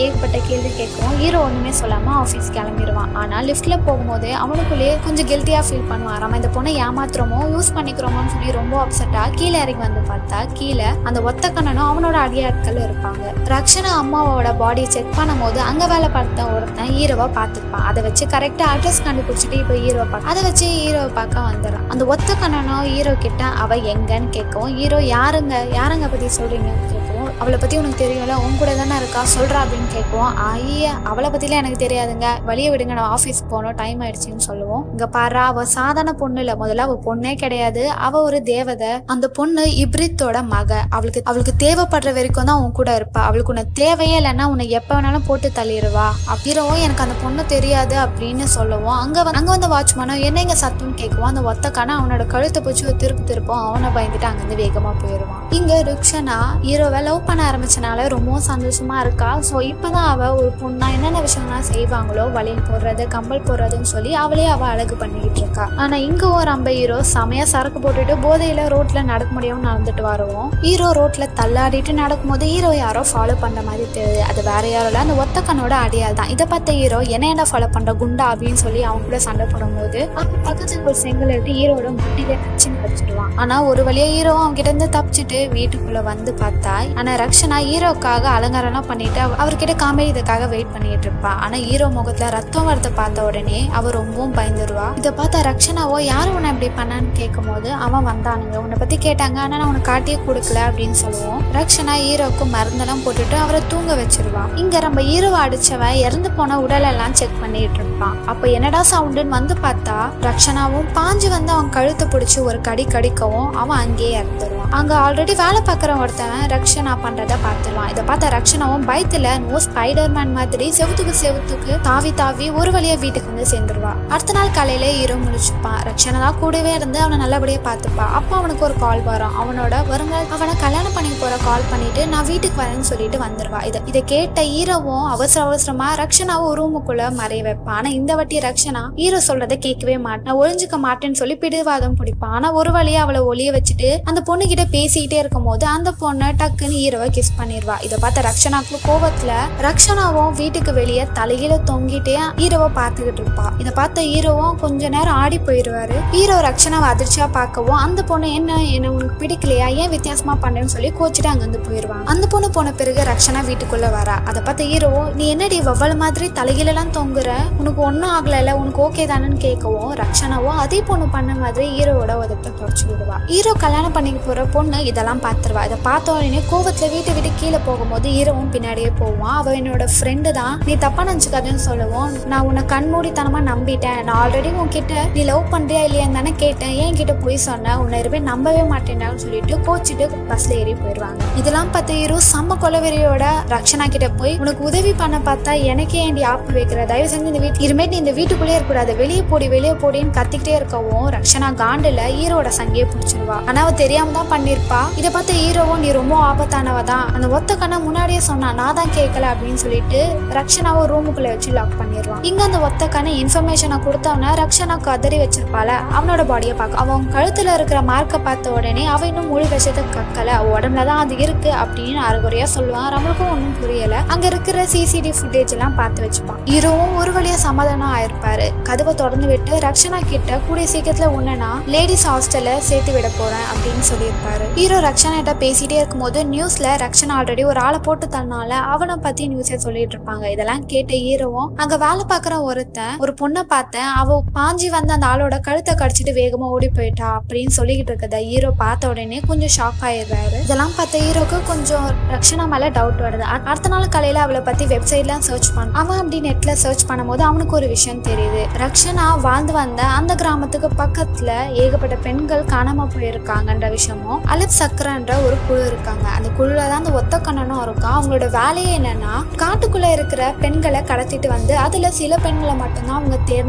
ஏகப்பட்ட கேள்வி கேட்கும். ஹீரோ ஒண்ணுமே சொல்லாம ஆபீஸ் கிளம்பிடுவான். ஆனா லிஃப்ட்ல போகும்போது அவனுக்குள்ளேயே கொஞ்சம் கில்ட்டியா ஃபீல் பண்ணுவான். நம்ம இந்த பொண்ணை ஏமாத்துறோமோ யூஸ் பண்ணிக்கிறோமோன்னு சொல்லி ரொம்ப அப்செட்டா கீழே இறங்கி வந்து பார்த்தா கீழே அந்த ஒத்த கண்ணனும் அவனோட அடியாட்கள் இருப்பாங்க. ரக்ஷனா அம்மாவோட பாடியை செக் பண்ணும் போது அங்க வேலை பார்த்த ஒருத்தன் ஹீரோவை பார்த்துருப்பான். அதை வச்சு கரெக்டா அட்ரஸ் கண்டுபிடிச்சிட்டு இப்போ ஹீரோ பார்க்க அதை வச்சு ஹீரோவை பார்க்க வந்துடுறான். அந்த ஒத்த கண்ணனும் ஹீரோ கிட்ட அவ எங்கன்னு கேட்கவும் ஹீரோ யாருங்க யாருங்க பத்தி சொல்றீங்கன்னு கேட்கவும் அவளை பத்தி உனக்கு தெரியும்ல உன் கூட தானே இருக்கா சொல்றா அப்படின்னு கேட்குவோம். ஐயா அவளை பத்திலாம் எனக்கு தெரியாதுங்க, வழியை விடுங்க, நான் ஆஃபீஸ் போனோம், டைம் ஆயிடுச்சுன்னு சொல்லுவோம். இங்க பாரு அவ சாதாரண பொண்ணு இல்ல, முதல்ல அவ பொண்ணே கிடையாது, அவ ஒரு தேவதை. அந்த பொண்ணு இப்ரித்தோட மக. அவளுக்கு அவளுக்கு தேவைப்படுற வரைக்கும் தான் உன் கூட இருப்பா. அவளுக்கு உன்னை தேவையே இல்லைன்னா உன்னை எப்ப வேணாலும் போட்டு தள்ளிடுவா. அப்படிரவும் எனக்கு அந்த பொண்ணு தெரியாது அப்படின்னு சொல்லுவோம். அங்க அங்க வந்த வாட்ச்மேனோ என்ன இங்க சத்தம்னு கேட்குவோம். அந்த ஒத்தக்கான அவனோட கழுத்தை பிடிச்சி ஒரு திருப்பு திருப்போம். அவனை பயந்துட்டு அங்கிருந்து வேகமா போயிடுவான். இங்க ருக்ஷனா ஹீரோவை லவ் பண்ண ஆரம்பிச்சனால ரொம்பவும் சந்தோஷமா இருக்கா. ஸோ இப்பதான் அவ ஒரு பொண்ணா என்னென்ன விஷயம்லாம் செய்வாங்களோ வளையல் போடுறது கம்பல் போடுறதுன்னு சொல்லி அவளே அவ அழகு பண்ணிக்கிட்டு இருக்கா. ஆனா இங்க ஒரு நம்ம ஹீரோ செமையா சரக்கு போட்டுட்டு போதையில ரோட்ல நடக்க முடியாம நடந்துட்டு வருவோம். ஹீரோ ரோட்ல தள்ளாடிட்டு நடக்கும் போது ஹீரோ யாரோ ஃபாலோ பண்ற மாதிரி தெரியுது. அது வேற யாரோ இல்ல, அந்த ஒத்தக்கனோட அடியால் தான். இதை பார்த்த ஹீரோ என்ன என்ன ஃபாலோ பண்ற குண்டா அப்படின்னு சொல்லி அவங்க கூட சண்டை போடும் போது பக்கத்துல ஒரு செங்கல் எடுத்து ஹீரோட முட்டில கச்சின்னு கடிச்சிடுவான். ஆனா ஒரு வழியா ஹீரோ அவங்க கிட்ட இருந்து தப்பிச்சுட்டு வீட்டுக்குள்ள வந்து பார்த்தா ஆனா ரக்ஷனா ஹீரோக்காக அலங்காரம் பண்ணிட்டு அவர்கிட்ட காமெடிக்காக வெயிட் பண்ணிட்டு இருப்பா. ஆனா ஹீரோ முகத்துல ரத்தம் வரத பார்த்த உடனே அவ ரொம்பவும் பயந்துருவா. இதை பார்த்த ரக்ஷனாவோ யாரு உன்னை இப்படி பண்ணான்னு கேட்கும் போது அவன் வந்தானுங்க, உன்னை பத்தி கேட்டாங்க, ஆனா நான் உனக்கு காட்டியே கொடுக்கல அப்படின்னு சொல்லுவோம். ரக்ஷனா ஹீரோக்கு மருந்தெல்லாம் போட்டுட்டு அவரை தூங்க வச்சிருவா. இங்க நம்ம ஹீரோவை அடிச்சவன் இறந்து போன உடல் எல்லாம் செக் பண்ணிட்டு இருப்பான். அப்ப என்னடா சவுண்டுன்னு வந்து பார்த்தா ரக்ஷனாவும் பாஞ்சு வந்து அவன் கழுத்தை பிடிச்சி ஒரு கடி கடிக்கவும் அவன் அங்கேயே இறந்துருவான். அங்க ஆல்ரெடி வேலை பார்க்குற ஒருத்தவன் ரக்ஷனா பண்றத பார்த்துருவான். இதை பார்த்த ரக்ஷனாவும் பயத்துல நோ ஸ்பைடர்மேன் மாதிரி செவுத்துக்கு செவுத்துக்கு தாவி தாவி ஒரு வழியா வீட்டுக்கு வந்து சேர்ந்துருவா. அடுத்த நாள் காலையில ஹீரோ முடிச்சுப்பான். ரக்ஷனா தான் கூடவே இருந்து அவனை நல்லபடியா பார்த்துப்பா. அப்போ அவனுக்கு ஒரு கால் வரும். அவனோட வருங்கால அவனை கல்யாணம் பண்ணி போற கால் பண்ணிட்டு நான் வீட்டுக்கு வரேன்னு சொல்லிட்டு வந்துருவா. இதை இதை கேட்ட ஹீரோவும் அவசர அவசரமா ரக்ஷனாவும் ரூமுக்குள்ள மறைய வைப்பான். ஆனா இந்த வாட்டி ரக்ஷனா ஹீரோ சொல்றதை கேட்கவே மாட்டான், ஒழிஞ்சுக்க மாட்டேன்னு சொல்லி பிடிவாதம் பிடிப்பான். ஆனா ஒரு வழியா அவளை ஒளிய வச்சுட்டு அந்த பொண்ணு கிட்ட பேசிக்கிட்டே இருக்கும் போது அந்த பொண்ணு டக்குன்னு ஹீரோவை கிஸ் பண்ணிடுவா. இதை பார்த்த ரக்ஷனாக்கு கோபத்துல ரக்ஷனாவும் வீட்டுக்கு வெளியே தலையில தொங்கிட்டே ஹீரோவை பார்த்துக்கிட்டு இருப்பா. இதை பார்த்த ஹீரோவும் கொஞ்ச நேரம் ஆடி போயிடுவாரு. ஹீரோ ரக்ஷனாவை அதிர்ச்சியா பார்க்கவும் அந்த பொண்ணு என்ன என்ன உனக்கு பிடிக்கலையா, ஏன் வித்தியாசமா பண்றேன்னு சொல்லி கோச்சிட்டு அங்கிருந்து போயிடுவாங்க. அந்த பொண்ணு போன பிறகு ரக்ஷனா வீட்டுக்குள்ள வரா. அதை பார்த்த ஹீரோவும் நீ என்னடி வவ்வள மாதிரி தலையில எல்லாம் தொங்குற, உனக்கு ஒன்னும் ஆகல, உனக்கு ஓகே தானேன்னு கேட்கவும் ரக்ஷனாவும் அதே பொண்ணு பண்ண மாதிரி ஹீரோவோட உதத்தை தொடச்சு விடுவா. ஹீரோ கல்யாணம் பண்ணிக்க போற பொண்ணு இதெல்லாம் பார்த்துருவா. இதை பார்த்த உடனே கோவத்துல வீட்டை விட்டு கீழே போகும்போது ஹீரோவும் பின்னாடியே போவான். அவ என்னோட ஃப்ரெண்டு தான், நீ தப்பா நினைச்சுக்காதுன்னு சொல்லுவோம். நான் உன்னை கண்மூடித்தனமா நம்பிட்டேன், நான் ஆல்ரெடி உன்கிட்ட நீ லவ் பண்றியா இல்லையான்னு தானே கேட்டேன், ஏன் கிட்ட போய் சொன்ன, உன்னை இருப்பே நம்பவே மாட்டேன்னு சொல்லிட்டு கோச்சிட்டு பஸ்ல ஏறி போயிடுவாங்க. இதெல்லாம் பார்த்து ஹீரோ செம்ம கொலவெறியோட ரக்ஷனா கிட்ட போய் உனக்கு உதவி பண்ண பார்த்தா எனக்கே ஏண்டி ஆப்பு வைக்கிற, தயவு செஞ்சு இந்த வீட்டு இருமேட்டு இந்த வீட்டுக்குள்ளே இருக்கக்கூடாது, வெளியே போடி வெளியே போடின்னு கத்திக்கிட்டே இருக்கவும் ரக்ஷனா காண்டுல ஹீரோட சங்கையை பிடிச்சிருவா. ஆனா அவ தெரியாம தான் பண்ணிருப்பா. இதை பார்த்து ஹீரோவும் நீ ரொம்ப ஆபத்தானவ தான், அந்த ஒத்த கண்ணா முன்னாடியே சொன்னா நான் தான் கேட்கல அப்படின்னு சொல்லிட்டு ரக்ஷனாவை ரூமுக்குள்ள வச்சு லாக் பண்ணிடுவான். இங்க அந்த ஒத்த கண்ணை இன்ஃபர்மேஷனை கொடுத்தவன ரக்ஷனா கதறி வச்சிருப்பால அவனோட பாடியை பார்க்க அவன் கழுத்துல இருக்கிற மார்க்கை பார்த்த உடனே அவ இன்னும் முழு விஷயத்தை கக்கல, உடம்புலதான் அது இருக்கு அப்படின்னு அரைகுறையா சொல்லுவான். நம்மளுக்கும் ஒன்றும் புரியல. அங்க இருக்கிற சிசிடிவி ஃபுட்டேஜ் எல்லாம் பார்த்து வச்சுப்பான். ஹீரோவும் ஒரு வழியா சமாதானம் ஆயிருப்பாரு. கதவை திறந்து விட்டு ரக்ஷனா கிட்ட கூடிய சீக்கிரத்துல ஒண்ணுனா லேடிஸ் ஹாஸ்டல்ல சேர்த்து விட போறேன் அப்படின்னு சொல்லியிருப்பாரு. ஹீரோ ரக்ஷனா கிட்ட பேசிட்டே இருக்கும்போது நியூஸ்ல ரக்ஷனா ஆல்ரெடி ஒரு ஆளை போட்டு தரனால அவனை பத்தி நியூஸே சொல்லிட்டு இருப்பாங்க. இதெல்லாம் கேட்ட ஹீரோவும் அங்க வேலை பாக்குற ஒருத்தன் ஒரு பொண்ணை பார்த்தேன், அவ பாஞ்சி வந்து அந்த ஆளோட கழுத்தை கடிச்சிட்டு வேகமா ஓடி போயிட்டா அப்படின்னு சொல்லிக்கிட்டு இருக்கத ஹீரோ பார்த்த உடனே கொஞ்சம் ஷாக் ஆயிடுறாரு. இதெல்லாம் பார்த்த ஹீரோக்கு கொஞ்சம் ரக்ஷனா மேல டவுட் வருது. அடுத்த நாள் காலையில அவளை பத்தி வெப்சைட்லாம் சர்ச் பண்ண அவன் அப்படி நெட்ல சர்ச் பண்ணும்போது அவனுக்கு ஒரு விஷயம் தெரியுது. ரக்ஷனா வாழ்ந்து வந்த அந்த கிராமத்துக்கு பக்கத்துல ஏகப்பட்ட பெண்கள் காணாம போயிருக்காங்கன்ற விஷயமும் அலப் சக்கரன்ற ஒரு குழு இருக்காங்க. அந்த குழுல தான் அந்த ஒத்த கண்ணனும் இருக்கும். அவங்களோட வேலையே என்னன்னா காட்டுக்குள்ள இருக்கிற பெண்களை கடத்திட்டு வந்து அதுல சில பெண்களை மட்டும்தான் அவங்க தேர்ந்தெடுத்து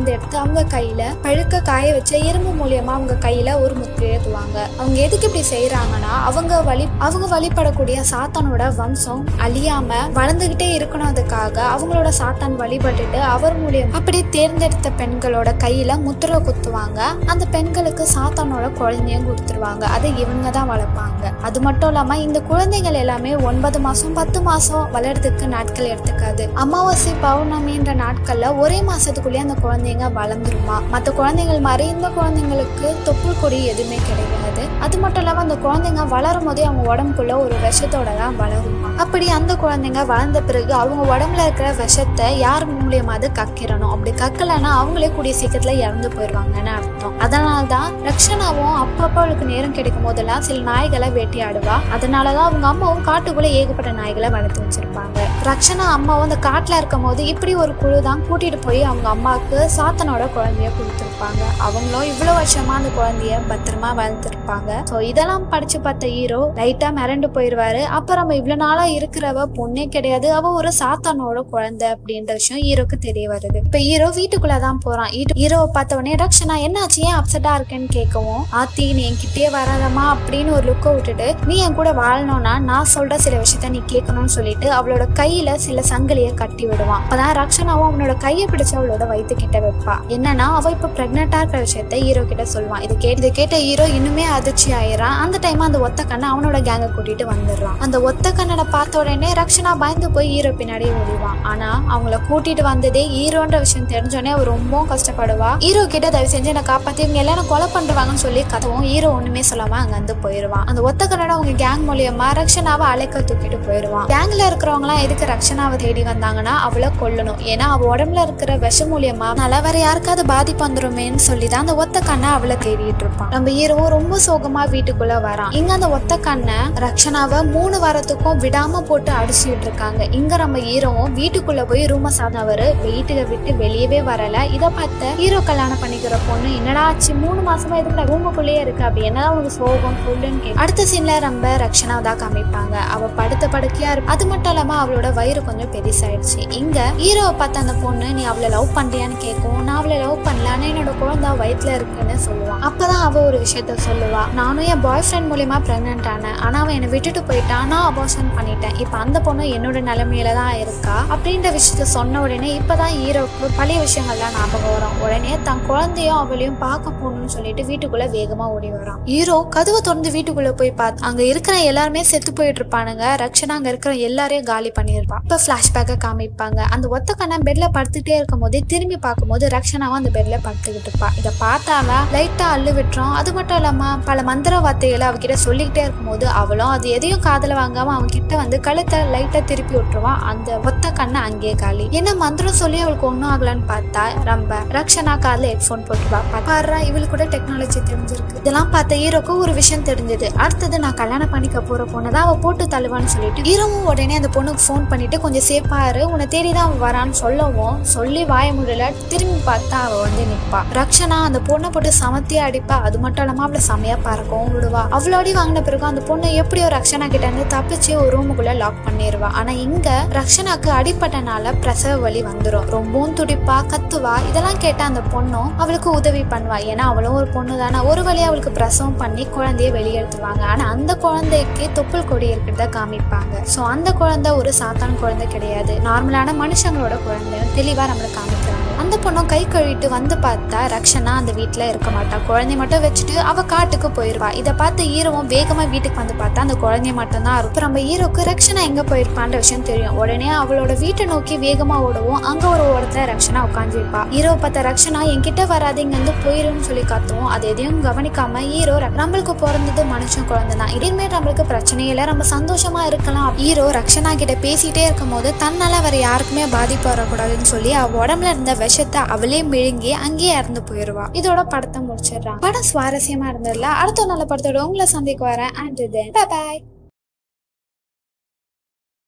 தேர்ந்தெடுத்து அவங்க கையில பழுக்க காய வச்ச இரும்பு மூலியமா அவங்க கையில ஒரு முத்திரை எழுதுவாங்க. அவங்க எதுக்கு இப்படி செய்யறாங்கன்னா அவங்க வழி அவங்க வழிபடக்கூடிய சாத்தானோட வம்சம் அழியாம வளர்ந்துகிட்டே இருக்கணும்துக்காக அவங்களோட சாத்தான் வழிபட்டுட்டு அவர் மூலியம் அப்படி தேர்ந்தெடுத்த பெண்களோட கையில முத்திரை குத்துவாங்க. அந்த பெண்களுக்கு சாத்தானோட குழந்தையும் கொடுத்துருவாங்க. அதை இவங்க தான் வளர்ப்பாங்க. அது மட்டும் இல்லாம இந்த குழந்தைகள் எல்லாமே ஒன்பது மாசம் பத்து மாசம் வளர்றதுக்கு நாட்கள் எடுத்துக்காது. அமாவாசை பௌர்ணமின்ற நாட்கள்ல ஒரே மாசத்துக்குள்ளேயே அந்த குழந்தைங்க வளர்ந்துருமா. மற்ற குழந்தைகள் மாதிரி இந்த குழந்தைங்களுக்கு தொப்புள் கொடி எதுவுமே கிடையாது. அது மட்டும் இல்லாம அந்த குழந்தைங்க வளரும் போதே அவங்க உடம்புக்குள்ள ஒரு விஷத்தோட தான் வளருமா. அப்படி அந்த குழந்தைங்க வளர்ந்த பிறகு அவங்க உடம்புல இருக்கிற விஷத்தை யார் மூலியமாவது கக்கிறணும். அப்படி கக்கலன்னா அவங்களே கூடிய சீக்கிரத்துல இறந்து போயிடுவாங்கன்னு அர்த்தம். அதனாலதான் ரக்ஷனாவும் அப்பப்ப அவளுக்கு நேரம் கிடைக்கும் போதெல்லாம் சில நாய்களை வேட்டையாடுவா. அதனாலதான் அவங்க அம்மாவும் காட்டுக்குள்ள ஏகப்பட்ட நாய்களை வளர்த்து வச்சிருப்பாங்க. ரக்ஷனா அம்மாவும் அந்த காட்டுல இருக்கும் போது இப்படி ஒரு குழு தான் கூட்டிட்டு போய் அவங்க அம்மாவுக்கு சாத்தனோட குழந்தைய கொடுத்துருப்பாங்க. அவங்களும் இவ்வளவு வருஷமா அந்த குழந்தைய பத்திரமா வளர்த்துருப்பாங்க. சோ இதெல்லாம் படிச்சு பார்த்த ஹீரோ லைட்டா மிரண்டு போயிருவாரு. அப்புறம் நம்ம இவ்வளவு நாளா இருக்கிறவ பொண்ணே கிடையாது, அவ ஒரு சாத்தானோட குழந்தை அப்படின்ற விஷயம் ஹீரோக்கு தெரிய வருது. இப்ப ஹீரோ வீட்டுக்குள்ளதான் போறான். ஹீரோவை பார்த்த உடனே ரக்ஷனா என்னாச்சு ஏன் அப்செட்டா இருக்கேன்னு கேட்கவும், ஆத்தி நீ என்கிட்டே வராதமா அப்படின்னு ஒரு லுக்க விட்டுட்டு நீ என் கூட வாழணும்னா நான் சொல்ற சில விஷயத்த நீ கேட்கணும்னு சொல்லிட்டு அவளோட கையில சில சங்கிலிய கட்டி விடுவான். அப்பதான் ரக்ஷனாவும் அவனோட கையை பிடிச்சு அவளோட வயிற்று கிட்ட வைப்பா. என்னன்னா அவ இப்ப பிரெக்னெண்டா இருக்கிற விஷயத்த ஹீரோ கிட்ட சொல்லுவான். இது கேட்டு இதை கேட்ட ஹீரோ இன்னுமே அதிர்ச்சி ஆயிரான். அந்த டைம் அந்த ஒத்த கண்ணை அவனோட கேங்க கூட்டிட்டு வந்துடுறான். அந்த ஒத்த கண்ணனை பார்த்த உடனே ரக்ஷனா பயந்து போய் ஹீரோ பின்னாடி ஓடிவான். ஆனா அவங்கள கூட்டிட்டு வந்ததே ஹீரோன்ற விஷயம் தெரிஞ்சோடனே அவர் ரொம்ப கஷ்டப்படுவா. ஹீரோ கிட்ட தயவு செஞ்சு என்ன காப்பாத்தி இவங்க எல்லாரும் கொலை பண்றாங்கன்னு சொல்லி கதவும் ஹீரோ ஒண்ணுமே சொல்லாம அங்க வந்து போயிருவான். அந்த ஒத்த கண்ணோட அவங்க கேங் மூலியமா ரக்ஷனாவை அழைக்க தூக்கிட்டு போயிருவான். கேங்ல இருக்கிறவங்க எல்லாம் எதுக்கு ரக்ஷனாவை தேடி வந்தாங்கன்னா அவளை கொல்லணும். ஏன்னா அவ உடம்புல இருக்கிற விஷ மூலியமா நல்லா வேற யாருக்காவது பாதிப்பு வந்துருமேன்னு சொல்லிதான் அந்த ஒத்த கண்ணை அவளை தேடிட்டு இருப்பான். நம்ம ஹீரோவும் ரொம்ப சோகமா வீட்டுக்குள்ள வரான். இங்க அந்த ஒத்த கண்ணை ரக்ஷனாவை மூணு வாரத்துக்கும் விடாம போட்டு அடிச்சுட்டு இருக்காங்க. இங்க நம்ம ஹீரோவும் வீட்டுக்குள்ள போய் ரூம சாதவரு வீட்டுக்கு விட்டு வெளியவே வரல. இதை பார்த்த ஹீரோ கல்யாணம் பண்ணிக்கிற பொண்ணு என்னடா ஆச்சு மூணு மாசமா எதுக்கு ரூமுக்குள்ளேயே இருக்கு அப்படி என்னதான் உனக்கு சோகம் சொல்லுன்னு கேட்டு அடுத்த சீன்ல நம்ம ரக்ஷனாவை தான் காமிப்பாங்க. அவ படுத்த படுக்கையா இருக்கு. அது மட்டும் இல்லாம அவளோட வயிறு கொஞ்சம் பெருசாயிடுச்சு. இங்க ஹீரோவை பார்த்த அந்த பொண்ணு நீ அவளை லவ் பண்றியான்னு கேட்கும். நான் அவளை லவ் பண்ணலான்னு என்னோட குழந்தை வயிற்றுல இருக்குன்னு சொல்லுவான். அப்பதான் அவ ஒரு விஷயத்த சொல்லுவா. நானும் என் பாய் ஃப்ரெண்ட் மூலியமா பிரெக்னென்ட் ஆனேன். ஆனா அவன் என்னை விட்டுட்டு போயிட்டான். நான் அபார்ஷன் பண்ணிட்டேன். இப்ப அந்த பொண்ணு என்னோட நிலைமையில தான் இருக்கா அப்படின்ற விஷயத்த சொன்ன உடனே இப்பதான் ஹீரோக்கு பழைய விஷயங்கள்லாம் ஞாபகம் வரும். உடனே தன் குழந்தையும் அவளையும் பார்க்க போகணும்னு சொல்லிட்டு வீட்டுக்குள்ள வேகமா ஓடி வரான். ஹீரோ கதவை திறந்து வீட்டுக்குள்ள போய் பார்த்து அங்க இருக்கிற எல்லாருமே செத்து போயிட்டு இருப்பானுங்க. ரக்ஷனா அங்க இருக்கிற எல்லாரையும் காலி பண்ணிருப்பான். இப்ப பிளாஷ்பேக்க காமிப்பாங்க. அந்த ஒத்த கண்ணா பெட்ல படுத்துட்டே இருக்கும் போதே திரும்பி பார்க்கும் போது ரக்ஷனாவும் அந்த பெட்ல படுத்துக்கிட்டு இருப்பா. இதை பார்த்தாவ லைட்டா அள்ளு விட்டுரும். அது மட்டும் இல்லாம பல மந்திர வார்த்தைகளை அவகிட்ட சொல்லிக்கிட்டே இருக்கும் போது அவளும் அது எதையும் காதல வாங்காம அவன் கிட்ட வந்து கழுத்தை லைட்டா திருப்பி விட்டுருவான். அந்த ஒத்த கண்ணை அங்கேயே காலி. என்ன மந்திரம் சொல்லி அவளுக்கு ஒன்னும் ஆகலான்னு பார்த்தா ரொம்ப ரக்ஷனா காதுல ஹெட்போன் போட்டுருவா. பாரு இவளுக்கு கூட டெக்னாலஜி தெரிஞ்சிருக்கு. இதெல்லாம் பார்த்த ஹீரோக்கு ஒரு விஷயம் தெரிஞ்சது. அடுத்தது நான் கல்யாணம் பண்ணிக்க போற பொண்ணுதான் அவ போட்டு தள்ளுவான்னு சொல்லிட்டு ஹீரோவும் உடனே அந்த பொண்ணுக்கு போன் பண்ணிட்டு கொஞ்சம் சேஃபாரு உன்னை தேடிதான் அவன் வரான்னு சொல்லவும் சொல்லி வாய முடியல. திரும்பி பார்த்தா அவ வந்து நிப்பா. ரக்ஷனா அந்த பொண்ணை போட்டு சமத்தியா அடிப்பா. அது மட்டும் இல்லாம அவளை செமையா பார்க்கவும் விடுவா. அவ்வளோடி வாங்கின பிறகு அந்த பொண்ணு எப்படியோ ரக்ஷனா கிட்ட இருந்து தப்பிச்சு ஒரு ரூமுக்குள்ள லாக் பண்ணிடுவா. ஆனா இங்க ரக்ஷனாக்கு அடிப்பட்டனால பிரசவ வலி வந்துடும். ரொம்பவும் துடிப்பா கத்துவா. இதெல்லாம் கேட்ட அந்த பொண்ணும் அவளுக்கு உதவி பண்ணுவா. ஏன்னா அவளும் ஒரு பொண்ணு தானே. ஒரு வழியா அவளுக்கு பிரசவம் பண்ணி குழந்தைய வெளியெடுத்துவாங்க. ஆனா அந்த குழந்தைக்கு தொப்புள் கொடி இருக்கிறத காமிப்பாங்க. சோ அந்த குழந்தை ஒரு சாத்தான் குழந்தை கிடையாது, நார்மலான மனுஷங்களோட குழந்தை தெளிவா நம்மளை காமிக்கிறாங்க. அந்த பொண்ணும் கை கழுவிட்டு வந்து பார்த்தா ரக்ஷனா அந்த வீட்டுல இருக்க மாட்டா. குழந்தை மட்டும் வச்சுட்டு அவ காட்டுக்கு போயிருவா. இதை பார்த்து ஹீரோவும் வேகமா வீட்டுக்கு வந்து பார்த்தா அந்த குழந்தைய மட்டும் தான் இருக்கும். நம்ம ஹீரோக்கு ரக்ஷனா எங்க போயிருப்பான்ற விஷயம் தெரியும். உடனே அவளோட வீட்டை நோக்கி வேகமா ஓடவும் அங்க ஒரு ஓடத்துல ரக்ஷனா உட்காந்துருப்பா. ஹீரோ பார்த்த ரக்ஷனா என்கிட்ட வராது இங்க வந்து போயிருன்னு சொல்லி காத்துவோம். அது எதையும் கவனிக்காம ஹீரோ நம்மளுக்கு பிறந்தது மனுஷன் குழந்தை தான், இனிமே நம்மளுக்கு பிரச்சனையே இல்லை, நம்ம சந்தோஷமா இருக்கலாம். ஹீரோ ரக்ஷனா கிட்ட பேசிட்டே இருக்கும் போது தன்னால வேற யாருக்குமே பாதிப்பு வரக்கூடாதுன்னு சொல்லி அவ உடம்புல இருந்த விஷத்தை அவளே மிழுங்கி அங்கேயே இறந்து போயிருவா. இதோட படத்தை முடிச்சிடறான். படம் சுவாரஸ்யமா இருந்ததுல அடுத்த நல்ல படத்தோட உங்களை சந்திக்க வரேன். And then bye by.